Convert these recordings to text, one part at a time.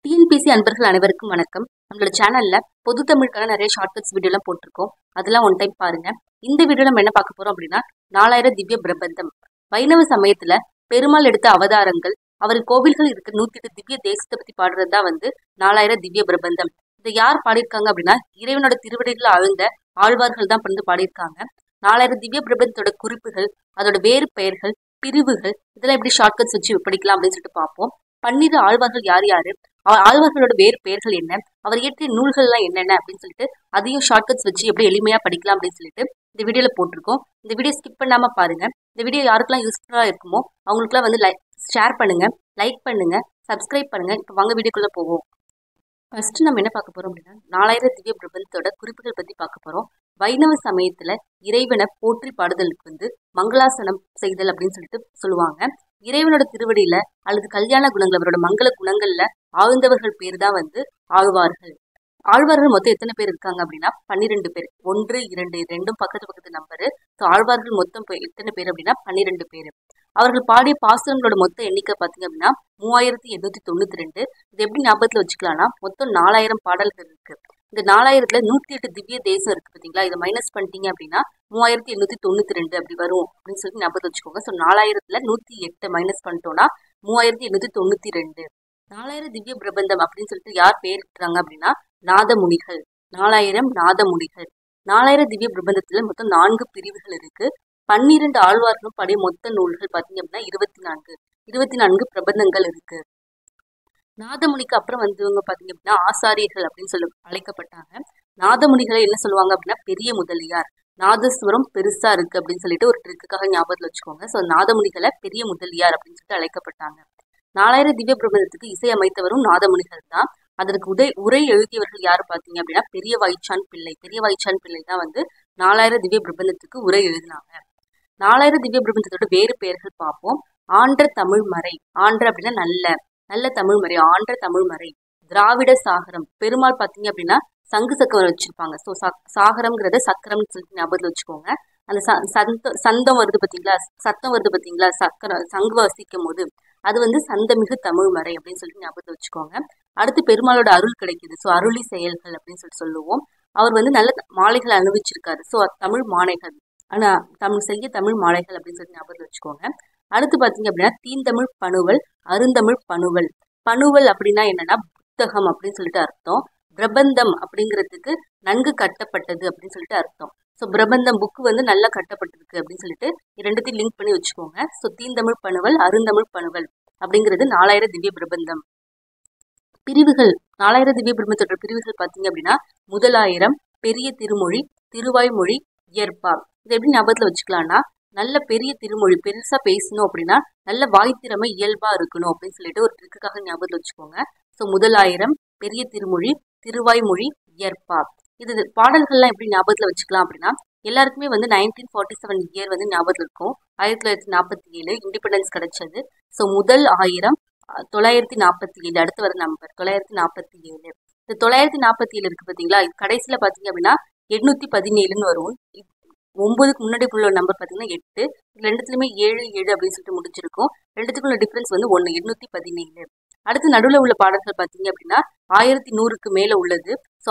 TNPSC அன்பர்கள் அனைவருக்கும் வணக்கம். நம்மளோட சேனல்ல பொது தமிழுக்கான நிறைய ஷார்ட்கட்ஸ் வீடியோலாம் போட்டிருக்கோம். அதெல்லாம் ஒன் டைம் பாருங்க. இந்த வீடியோ நம்ம என்ன பார்க்க போறோம் அப்படின்னா 4000 திவ்ய பிரபந்தம். வைணவ சமயத்துல பெருமாள் எடுத்த அவதாரங்கள், அவர் கோவில்கள் இருக்கிற 108 திவ்ய தேசத்தை பத்தி பாடுறதா 4000 திவ்ய பிரபந்தம். இதை யார் பாடியிருக்காங்க அப்படின்னா இறைவனோட திருவடிகளை ஆழ்ந்த ஆழ்வார்கள் தான் வந்து பாடியிருக்காங்க. 4000 திவ்ய பிரபந்தத்தோட குறிப்புகள், அதோட வேறு பெயர்கள், பிரிவுகள் இதெல்லாம் எப்படி ஷார்ட்கட்ஸ் வச்சு படிக்கலாம் அப்படின்னு சொல்லிட்டு பார்ப்போம். 12 ஆழ்வார்கள் யார் யாரு, ஆழ்வார்களோட வேறு பெயர்கள் என்ன, அவர் இயற்றிய நூல்கள்லாம் என்னென்ன அப்படின்னு சொல்லிட்டு அதையும் ஷார்ட்கட்ஸ் வச்சு எப்படி எளிமையா படிக்கலாம் அப்படின்னு சொல்லிட்டு இந்த வீடியோல போட்டிருக்கோம். இந்த வீடியோ ஸ்கிப் பண்ணாம பாருங்க. இந்த வீடியோ யாருக்கெல்லாம் யூஸ்ஃபுல்லா இருக்குமோ அவங்களுக்குலாம் ஷேர் பண்ணுங்க, லைக் பண்ணுங்க, சப்ஸ்கிரைப் பண்ணுங்க. இப்போ வாங்க வீடியோக்குள்ள போவோம். ஃபர்ஸ்ட் நம்ம என்ன பார்க்க போறோம் அப்படின்னா 4000 திவ்ய பிரபந்தத்தோட குறிப்புகள் பத்தி பார்க்க போறோம். வைணவ சமயத்துல இறைவனை போற்றி பாடுதலுக்கு மங்களாசனம் செய்தல் அப்படின்னு சொல்லிட்டு சொல்லுவாங்க. இறைவனோட திருவடியில அல்லது கல்யாண குணங்கள், அவரோட மங்கள குணங்கள்ல ஆழ்ந்தவர்கள் பேர் தான் ஆழ்வார்கள். ஆழ்வார்கள் மொத்தம் எத்தனை பேர் இருக்காங்க அப்படின்னா 12 பேர். 1, 2 ரெண்டும் பக்கத்து பக்கத்து நம்பரு. ஸோ ஆழ்வார்கள் மொத்தம் எத்தனை பேர் அப்படின்னா 12 பேர். அவர்கள் பாடிய பாசுரங்களோட மொத்த எண்ணிக்கை பார்த்தீங்க அப்படின்னா 3892. இது எப்படி ஞாபகத்துல வச்சுக்கலாம்னா மொத்தம் 4000 பாடல்கள் இருக்கு. இந்த 4000ல 108 திவ்ய தேசம் இருக்கு பார்த்தீங்களா, இதை மைனஸ் பண்ணிட்டீங்க அப்படின்னா 3892 அப்படி வரும் அப்படின்னு சொல்லி ஞாபகத்துல வச்சுக்கோங்க. ஸோ 4000ல 108 மைனஸ் பண்ணிட்டோம்னா 3892. 4000 திவ்ய பிரபந்தம் அப்படின்னு சொல்லிட்டு யார் பேரிட்டாங்க அப்படின்னா நாதமுனிகள். 4000 நாதமுனிகள். 4000 திவ்ய பிரபந்தத்துல மொத்தம் 4 பிரிவுகள் இருக்கு. 12 ஆழ்வார்களும் பாடிய மொத்த நூல்கள் பார்த்தீங்க அப்படின்னா 24 பிரபந்தங்கள் இருக்கு. நாதமுனிக்கு அப்புறம் வந்தவங்க பார்த்தீங்க அப்படின்னா ஆசாரியர்கள் அப்படின்னு சொல்லி அழைக்கப்பட்டாங்க. நாதமுனிகளை என்ன சொல்லுவாங்க அப்படின்னா பெரிய முதலியார். நாதஸ்வரம் பெருசா இருக்கு அப்படின்னு சொல்லிட்டு ஒரு ட்ரிக்குக்காக ஞாபகத்துல வச்சுக்கோங்க. ஸோ நாதமுனிகளை பெரிய முதலியார் அப்படின்னு சொல்லிட்டு அழைக்கப்பட்டாங்க. 4000 திவ்ய பிரபந்தத்துக்கு இசை அமைத்தவரும் நாதமுனிகள் தான். அதற்கு உரை எழுதியவர்கள் யாரு பார்த்தீங்க அப்படின்னா பெரிய வாய்ச்சான் பிள்ளை. பெரிய வாய்ச்சான் பிள்ளை தான் 4000 திவ்ய பிரபந்தத்துக்கு உரை எழுதினாங்க. 4000 திவ்ய பிரபந்தத்தோட வேறு பெயர்கள் பார்ப்போம். ஆன்ற தமிழ்மறை. ஆன்ற அப்படின்னா நல்ல தமிழ்மறை, ஆன்ற தமிழ்மறை. திராவிட சாகரம். பெருமாள் பார்த்தீங்க அப்படின்னா சங்கு சக்கரம் வச்சிருப்பாங்க. ஸோ சாகரம்ங்கிறத சக்கரம்னு சொல்லிட்டு ஞாபகத்தில் வச்சுக்கோங்க. அந்த சந்தம் வருது பார்த்தீங்களா, சத்தம் வருது பார்த்தீங்களா, சங்கு வாசிக்கும் போது அது சந்தமிகு தமிழ்மறை அப்படின்னு சொல்லிட்டு ஞாபகத்தில் வச்சுக்கோங்க. அடுத்து பெருமாளோட அருள் கிடைக்குது. ஸோ அருளி செயல்கள் அப்படின்னு சொல்லுவோம். அவர் நல்ல மாலைகளை அனுபவிச்சிருக்காரு. ஸோ தமிழ் மாலைகள், ஆனா தமிழ் மாலைகள் அப்படின்னு சொல்லி ஞாபகத்தில் வச்சுக்கோங்க. அடுத்து பார்த்தீங்க அப்படின்னா தீந்தமிழ் பணுவல், அருந்தமிழ் பணுவல். பணுவல் அப்படின்னா என்னன்னா புத்தகம் அப்படின்னு சொல்லிட்டு அர்த்தம். பிரபந்தம் அப்படிங்கிறதுக்கு நன்கு கட்டப்பட்டது அப்படின்னு சொல்லிட்டு அர்த்தம். ஸோ பிரபந்தம் புக்கு நல்லா கட்டப்பட்டிருக்கு அப்படின்னு சொல்லிட்டு ரெண்டுத்தையும் லிங்க் பண்ணி வச்சுக்கோங்க. ஸோ தீந்தமிழ் பணுவல், அருந்தமிழ் பணுவல் அப்படிங்கிறது 4000 திவ்ய பிரபந்தம். பிரிவுகள் 4000 திவ்ய பிரபந்தத்தோட பிரிவுகள் பார்த்தீங்க அப்படின்னா முதலாயிரம், பெரிய திருமொழி, திருவாய்மொழி, இயற்பா. இதை எப்படி ஞாபகத்துல வச்சுக்கலாம்னா நல்ல பெரிய திருமொழி, பெருசா பேசணும் அப்படின்னா நல்ல வாய்த்திறமை இயல்பா இருக்கணும் அப்படின்னு சொல்லிட்டு ஒரு ட்ரிக்குக்காக ஞாபகத்துல வச்சுக்கோங்க. ஸோ முதலாயிரம், பெரிய திருமொழி, திருவாய்மொழி, இயற்பா. இது பாடல்கள்லாம் எப்படி ஞாபகத்துல வச்சுக்கலாம் அப்படின்னா எல்லாருக்குமே 1947 இயர் ஞாபகத்துல இருக்கும். 1947 இண்டிபெண்டன்ஸ் கிடைச்சது. ஸோ முதல் 1000 947. அடுத்து வர நம்பர் 947. இந்த 947 இருக்கு பார்த்தீங்களா, கடைசியில பார்த்தீங்க அப்படின்னா 817ன்னு வரும். 9க்கு முன்னாடி உள்ள நம்பர் பார்த்தீங்கன்னா 8. ரெண்டுத்துலையுமே 7 7 அப்படின்னு சொல்லிட்டு முடிச்சிருக்கும். ரெண்டுத்துக்குள்ள டிஃபரன்ஸ் 1, 817. அடுத்து நடுவில் உள்ள பாடல்கள் பார்த்தீங்க அப்படின்னா 1100க்கு மேல உள்ளது. ஸோ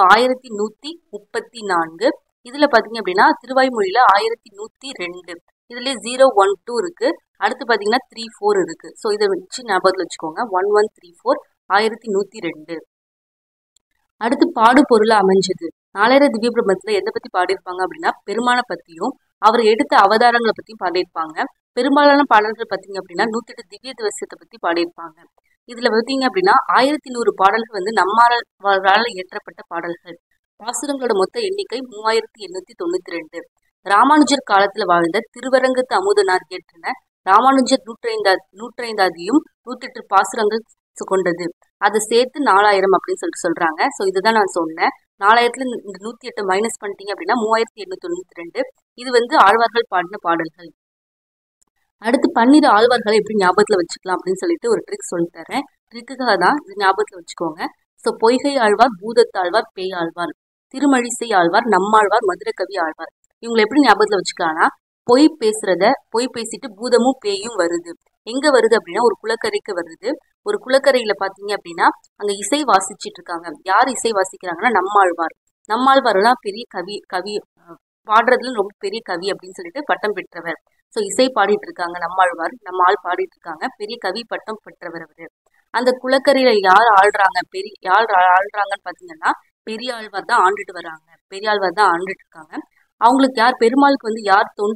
1134. இதுல பார்த்தீங்க அப்படின்னா திருவாய்மொழியில 1102. இதுலேயே 0, 1, 2 இருக்கு. அடுத்து பார்த்தீங்கன்னா 3, 4 இருக்கு. ஸோ இதை வச்சு ஞாபகத்தில் வச்சுக்கோங்க. 1134, 1102. அடுத்து பாடு பொருளா அமைஞ்சது. 4000 திவ்ய பிரபந்தத்துல எதை பத்தி பாடியிருப்பாங்க அப்படின்னா பெருமானை பத்தியும் அவர் எடுத்த அவதாரங்களை பத்தியும் பாடியிருப்பாங்க. பெரும்பாலான பாடல்கள் பார்த்தீங்க அப்படின்னா 108 திவ்ய தேசத்தை பத்தி பாடியிருப்பாங்க. இதுல பார்த்தீங்க அப்படின்னா 1100 பாடல்கள் நம்மால் இயற்றப்பட்ட பாடல்கள். பாசுரங்களோட மொத்த எண்ணிக்கை 3892. ராமானுஜர் காலத்துல வாழ்ந்த திருவரங்கத்து அமுதனார் இயற்றின ராமானுஜர் 105 108 பாசுரங்கள் கொண்டது. அதை சேர்த்து 4000 அப்படின்னு சொல்லிட்டு சொல்றாங்க. ஸோ இதுதான் நான் சொன்னேன். 4000ல இந்த 108 மைனஸ் பண்ணிட்டீங்க அப்படின்னா 3892. இது ஆழ்வார்கள் பாடின பாடல்கள். அடுத்து 12 ஆழ்வார்களை எப்படி ஞாபகத்துல வச்சுக்கலாம் அப்படின்னு சொல்லிட்டு ஒரு ட்ரிக் சொல்லித்தரேன். ட்ரிக்குக்காக தான் இது ஞாபகத்துல வச்சுக்கோங்க. ஸோ பொய்கை ஆழ்வார், பூதத்தாழ்வார், பேய் ஆழ்வார், திருமழிசை ஆழ்வார், நம்மாழ்வார், மதுரகவி ஆழ்வார். இவங்களை எப்படி ஞாபகத்துல வச்சுக்கலாம்னா பொய் பேசிட்டு பூதமும் பேயும் வருது. எங்க வருது அப்படின்னா ஒரு குளக்கரைக்கு வருது. ஒரு குளக்கரையில பாத்தீங்க அப்படின்னா அங்க இசை வாசிச்சுட்டு இருக்காங்க. யார் இசை வாசிக்கிறாங்கன்னா நம்மாழ்வார். நம்மாழ்வார்லாம் பெரிய கவி பாடுறதுல ரொம்ப பெரிய கவி அப்படின்னு சொல்லிட்டு பட்டம் பெற்றவர். ஸோ இசை பாடிட்டு இருக்காங்க நம்மாழ்வார், நம்ம ஆள் பாடிட்டு இருக்காங்க, பெரிய கவி பட்டம் பெற்றவர் அவரு. அந்த குளக்கரையில யார் ஆள்றாங்கன்னு பாத்தீங்கன்னா பெரியாழ்வார் தான் ஆண்டுட்டு வராங்க. பெரியாழ்வார் தான் ஆண்டுட்டு இருக்காங்க. அவங்களுக்கு பெருமாளுக்கு வந்து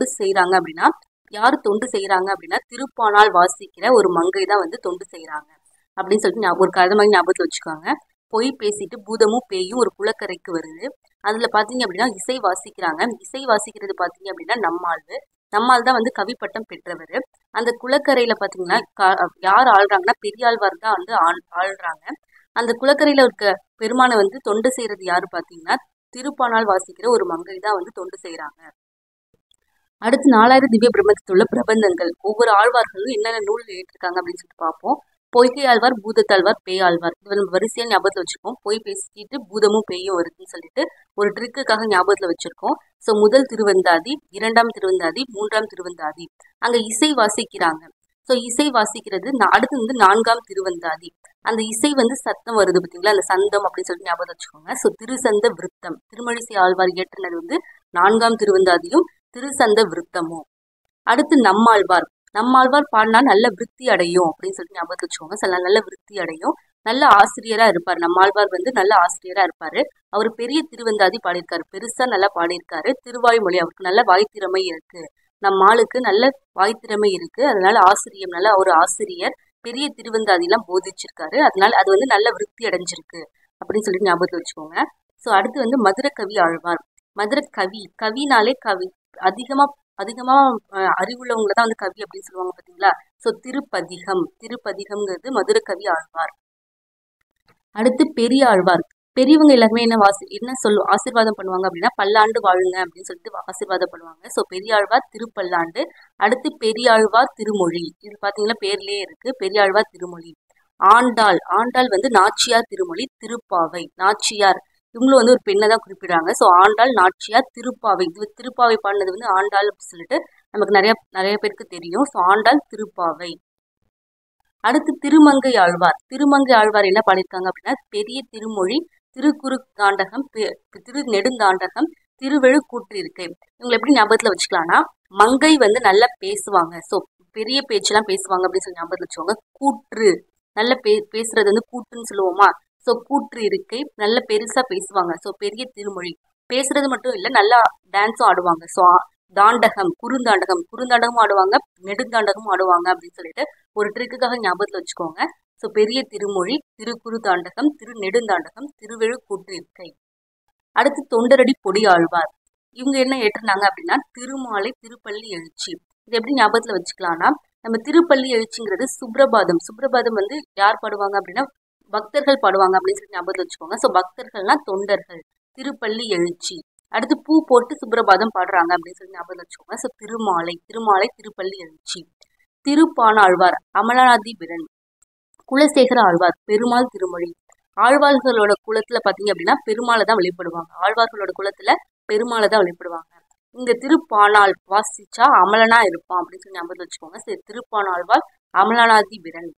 யார் தொண்டு செய்யறாங்க அப்படின்னா திருப்பானால் வாசிக்கிற ஒரு மங்கை தான் வந்து தொண்டு செய்யறாங்க அப்படின்னு சொல்லிட்டு ஒரு கதை மாதிரி ஞாபகத்துல வச்சுக்கோங்க. பொய் பேசிட்டு பூதமும் பேயும் ஒரு குளக்கரைக்கு வருது. அதுல பாத்தீங்க அப்படின்னா இசை வாசிக்கிறாங்க. இசை வாசிக்கிறது பாத்தீங்க அப்படின்னா நம்மால் தான் வந்து கவிப்பட்டம் பெற்றவர். அந்த குளக்கரையில பாத்தீங்கன்னா யார் ஆள்றாங்கன்னா பெரியாழ்வார் தான் வந்து ஆள்றாங்க. அந்த குளக்கரையில இருக்க பெருமானை வந்து தொண்டு செய்யறது யாரு பாத்தீங்கன்னா திருப்பானால் வாசிக்கிற ஒரு மங்கை தான் வந்து தொண்டு செய்யறாங்க. அடுத்து 4000 திவ்ய பிரபந்தத்தில் உள்ள பிரபந்தங்கள் ஒவ்வொரு ஆழ்வார்களும் என்னென்ன நூல் எழுதியிருக்காங்க அப்படின்னு சொல்லிட்டு பார்ப்போம். பொய்கை ஆழ்வார், பூதத்தாழ்வார், பேயாழ்வார், இது நம்ம வரிசையா ஞாபகத்துல வச்சிருக்கோம். பொய் பேசிட்டு பூதமும் பேயும் வருதுன்னு சொல்லிட்டு ஒரு ட்ரிக்குக்காக ஞாபகத்துல வச்சிருக்கோம். ஸோ முதல் திருவந்தாதி, 2ஆம் திருவந்தாதி, 3ஆம் திருவந்தாதி அங்க இசை வாசிக்கிறாங்க. ஸோ இசை வாசிக்கிறது அடுத்து வந்து 4ஆம் திருவந்தாதி. அந்த இசை வந்து சத்தம் வருது பார்த்தீங்களா, அந்த சந்தம் அப்படின்னு சொல்லிட்டு ஞாபகம் வச்சுக்கோங்க. ஸோ திருசந்த விருத்தம், திருமழிசை ஆழ்வார் இயற்றினது வந்து 4ஆம் திருவந்தாதியும் திருசந்த விருத்தமும். அடுத்து நம்மாழ்வார் பாடினா நல்ல விருத்தி அடையும் அப்படின்னு சொல்லிட்டு ஞாபகத்துல வச்சுக்கோங்க. சில நல்ல விருத்தி அடையும், நல்ல ஆசிரியரா இருப்பார். நம்மாழ்வார் வந்து நல்ல ஆசிரியரா இருப்பாரு. அவர் பெரிய திருவந்தாதி பாடியிருக்காரு, பெருசா நல்லா பாடியிருக்காரு. திருவாய்மொழி, அவருக்கு நல்ல வாய்த்திறமை இருக்கு. நம்ம ஆளுக்கு நல்ல வாய்த்திறமை இருக்கு, அதனால நல்ல ஒரு ஆசிரியர், பெரிய திருவந்தாதிலாம் போதிச்சிருக்காரு. அதனால அது வந்து நல்ல விருத்தி அடைஞ்சிருக்கு அப்படின்னு சொல்லிட்டு ஞாபகத்துல வச்சுக்கோங்க. ஸோ அடுத்து வந்து மதுர கவி ஆழ்வார். மதுர கவினாலே அதிகமா அறிவுள்ளவங்களை தான் வந்து கவி அப்படின்னு சொல்லுவாங்க பாத்தீங்களா. ஸோ திருப்பதிகம்ங்கிறது மதுர கவி ஆழ்வார். அடுத்து பெரிய ஆழ்வார். பெரியவங்க எல்லாருமே என்ன ஆசீர்வாதம் பண்ணுவாங்க அப்படின்னா பல்லாண்டு வாழுங்க அப்படின்னு சொல்லிட்டு ஆசீர்வாதம் பண்ணுவாங்க. ஸோ பெரியாழ்வார் திருப்பல்லாண்டு. அடுத்து பெரியாழ்வார் திருமொழி, இது பாத்தீங்கன்னா பேர்லயே இருக்கு, பெரியாழ்வார் திருமொழி. ஆண்டாள் வந்து நாச்சியார் திருமொழி. திருப்பாவை, நாச்சியார் இவங்களும் வந்து ஒரு பெண்ணை தான் குறிப்பிடுறாங்க. ஸோ ஆண்டாள், நாச்சியார், திருப்பாவை, இது திருப்பாவை பாடினது வந்து ஆண்டாள் அப்படின்னு சொல்லிட்டு நமக்கு நிறைய பேருக்கு தெரியும். ஸோ ஆண்டாள், திருப்பாவை. அடுத்து திருமங்கை ஆழ்வார் என்ன பாடியிருக்காங்க அப்படின்னா பெரிய திருமொழி, திருக்குறுந்தாண்டகம், திருநெடுந்தாண்டகம், திருவெழுக்கூற்றிருக்கை. இவங்களை எப்படி ஞாபகத்துல வச்சுக்கலாம்னா மங்கை வந்து நல்லா பேசுவாங்க. ஸோ பெரிய பேச்செல்லாம் பேசுவாங்க அப்படின்னு சொல்லி ஞாபகத்துல வச்சுக்கோங்க. கூற்று, நல்ல பேசுறது வந்து கூற்றுன்னு சொல்லுவோமா. ஸோ கூற்று இருக்கை, நல்ல பெருசா பேசுவாங்க. ஸோ பெரிய திருமொழி, பேசுறது மட்டும் இல்லை, நல்லா டான்ஸும் ஆடுவாங்க. ஸோ குறுந்தாண்டகமும் ஆடுவாங்க, நெடுந்தாண்டகமும் ஆடுவாங்க அப்படின்னு சொல்லிட்டு ஒரு ட்ரிக்குக்காக ஞாபகத்துல வச்சுக்கோங்க. ஸோ பெரிய திருமொழி, திருக்குறுந்தாண்டகம், திருநெடுந்தாண்டகம், திருவெழுக்கூற்று இருக்கை. அடுத்து தொண்டரடி பொடி ஆழ்வார். இவங்க என்ன ஏற்றினாங்க அப்படின்னா திருமாலை, திருப்பள்ளி எழுச்சி. இது எப்படி ஞாபகத்துல வச்சுக்கலாம்னா நம்ம திருப்பள்ளி எழுச்சிங்கிறது சுப்ரபாதம் வந்து யார் பாடுவாங்க அப்படின்னா பக்தர்கள் பாடுவாங்க அப்படின்னு சொல்லி ஞாபகத்துல வச்சுக்கோங்க. ஸோ பக்தர்கள்னா தொண்டர்கள். திருப்பள்ளி எழுச்சி. அடுத்து பூ போட்டு சுப்ரபாதம் பாடுறாங்க அப்படின்னு சொல்லி ஞாபகத்துல வச்சுக்கோங்க. ஸோ திருமாலை, திருப்பள்ளி எழுச்சி. திருப்பானாழ்வார் அமலநாதி பிறன். குலசேகர ஆழ்வார் பெருமாள் திருமொழி. ஆழ்வார்களோட குலத்துல பாத்தீங்க அப்படின்னா பெருமாளை தான் வழிபடுவாங்க. ஆழ்வார்களோட குலத்துல பெருமாளை தான் வழிபடுவாங்க. இந்த திருப்பானாள் வாசிச்சா அமலனா இருப்பான் அப்படின்னு சொல்லி ஞாபகத்துல வச்சுக்கோங்க. சரி, திருப்பானாழ்வார் அமலநாதி பிறன்.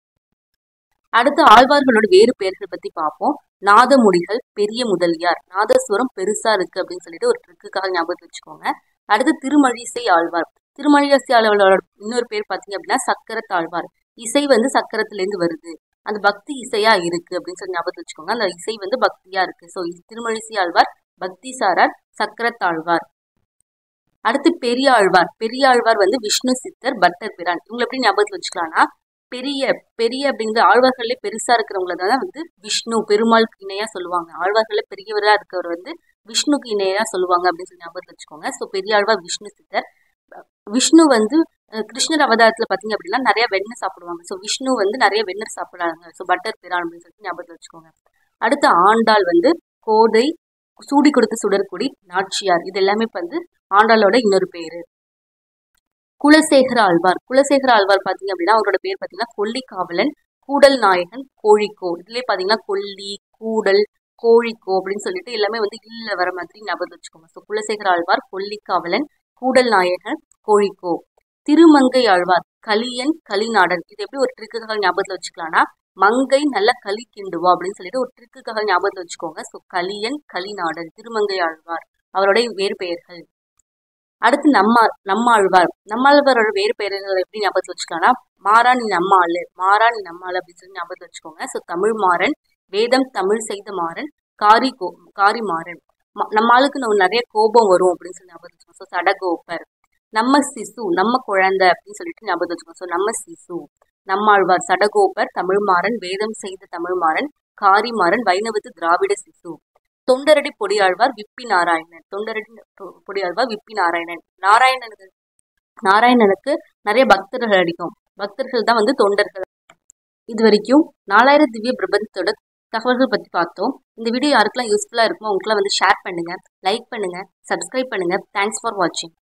அடுத்து ஆழ்வார்களோட வேறு பெயர்கள் பத்தி பார்ப்போம். நாதமுடிகள், பெரிய முதலியார். நாதஸ்வரம் பெருசா இருக்கு அப்படின்னு சொல்லிட்டு ஒரு ட்ரிக்குக்காக ஞாபகத்துல வச்சுக்கோங்க. அடுத்து திருமழிசை ஆழ்வார். திருமழிசை ஆழ்வாரோட இன்னொரு பேர் பாத்தீங்க அப்படின்னா சக்கரத்தாழ்வார். இசை வந்து சக்கரத்துல இருந்து வருது, அந்த பக்தி இசையா இருக்கு அப்படின்னு சொல்லி ஞாபகத்துல வச்சுக்கோங்க. அந்த இசை வந்து பக்தியா இருக்கு. ஸோ திருமழிசை ஆழ்வார் பக்தி சாரார், சக்கரத்தாழ்வார். அடுத்து பெரிய ஆழ்வார் வந்து விஷ்ணு சித்தர், பட்டர் பிரான். இவங்களை எப்படி ஞாபகத்துல வச்சுக்கலாம்னா பெரிய அப்படிங்கிற ஆழ்வார்களே பெருசா இருக்கிறவங்கள தான் வந்து விஷ்ணு, பெருமாளுக்கு இணையா சொல்லுவாங்க. ஆழ்வார்களே பெரியவரா இருக்கவர் வந்து விஷ்ணுக்கு இணையா சொல்லுவாங்க அப்படின்னு சொல்லி ஞாபகத்துல வச்சுக்கோங்க. ஸோ பெரிய ஆழ்வார் விஷ்ணு சித்தர். விஷ்ணு வந்து கிருஷ்ணர் அவதாரத்துல பாத்தீங்க அப்படின்னா நிறைய வெண்ணெய் சாப்பிடுவாங்க. ஸோ விஷ்ணு வந்து நிறைய வெண்ணெய் சாப்பிடுறாங்க. ஸோ பட்டர் பிரான் அப்படின்னு சொல்லிட்டு ஞாபகத்துல வச்சுக்கோங்க. அடுத்து ஆண்டாள் வந்து கோதை, சூடி கொடுத்து சுடற்குடி, நாச்சியார். இது எல்லாமே வந்து ஆண்டாளோட இன்னொரு பேரு. குலசேகர ஆழ்வார் பாத்தீங்க அப்படின்னா அவரோட பேர் பாத்தீங்கன்னா கொல்லிக்காவலன், கூடல் நாயகன், கோழிக்கோ. இதுலயே பாத்தீங்கன்னா கொல்லி, கூடல், கோழிக்கோ அப்படின்னு சொல்லிட்டு எல்லாமே வந்து இல்ல வர மாதிரி ஞாபகம் வச்சுக்கோங்க. ஸோ குலசேகர ஆழ்வார், கொல்லிக்காவலன், கூடல் நாயகன், கோழிக்கோ. திருமங்கை ஆழ்வார், கலியன், கலிநாடன். இது எப்படி ஒரு ட்ரிக்குக்காக ஞாபகத்துல வச்சுக்கலாம்னா, மங்கை நல்ல களி கிண்டுவா அப்படின்னு சொல்லிட்டு ஒரு ட்ரிக்குக்காக ஞாபகத்துல வச்சுக்கோங்க. ஸோ கலியன், கலிநாடன், திருமங்கை ஆழ்வார், அவருடைய வேறு பெயர்கள். அடுத்து நம்மாழ்வார். நம்மாழ்வாரோட வேறு பெயர்கள் எப்படி ஞாபகத்துல வச்சுக்கலாம்னா, மாறா நீ நம்மாளு, மாறா நீ நம்மாளு அப்படின்னு சொல்லி ஞாபகத்துல வச்சுக்கோங்க. ஸோ தமிழ் மாறன், வேதம் தமிழ் செய்த மாறன், காரி மாறன். நம்மளுக்கு நிறைய கோபம் வரும் அப்படின்னு சொல்லி ஞாபகத்துல வச்சுக்கோங்க. ஸோ சடகோப்பர். நம்ம சிசு, நம்ம குழந்தை அப்படின்னு சொல்லிட்டு ஞாபகத்துல வச்சுக்கோங்க. ஸோ நம்ம சிசு. நம்மாழ்வார், சடகோப்பர், தமிழ்மாறன், வேதம் செய்த தமிழ்மாறன், காரிமாறன், வைணவத்து திராவிட சிசு. தொண்டரடி பொடியாழ்வார், விப்பி நாராயணன். தொண்டரடி பொடியாழ்வார், விப்பி நாராயணன். நாராயணனுக்கு நிறைய பக்தர்கள் அடிக்கும். பக்தர்கள் தான் தொண்டர்கள். இது வரைக்கும் 4000 திவ்ய பிரபந்தத்தோட தகவல்கள் பத்தி பார்த்தோம். இந்த வீடியோ யாருக்கெல்லாம் யூஸ்ஃபுல்லா இருக்குமோ அவங்களுக்குலாம் ஷேர் பண்ணுங்க, லைக் பண்ணுங்க, சப்ஸ்கிரைப் பண்ணுங்க. தேங்க்ஸ் ஃபார் வாட்சிங்.